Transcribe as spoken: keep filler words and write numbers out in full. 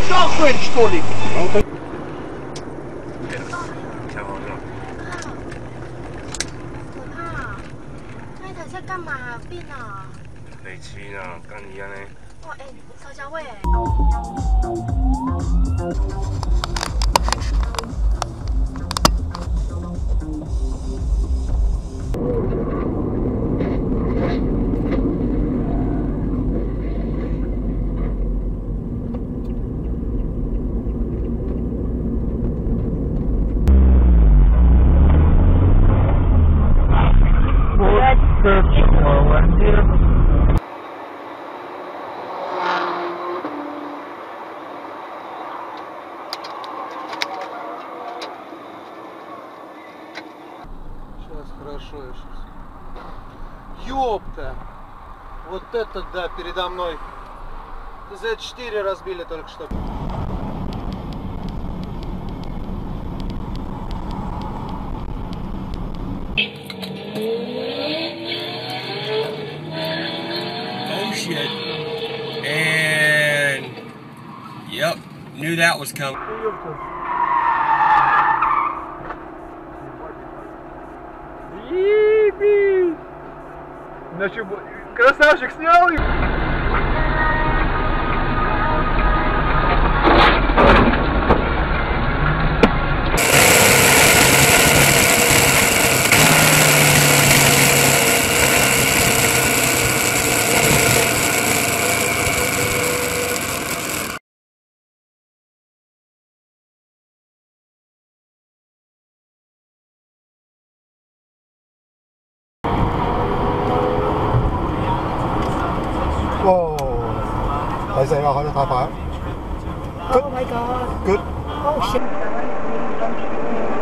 Шахмет, что ли? 在干嘛？病啊？ 北七呢，跟你一样呢。 哇，哎，曹小伟。 Сейчас, хорошо, я сейчас. Ёпта! Вот это да, передо мной. зет четыре разбили только что. Oh shit. And yep, knew that was coming. Ебись! Значит, красавчик снял и... Wow. 睇死啦，開得太快。 Oh my god. Good. Oh shit.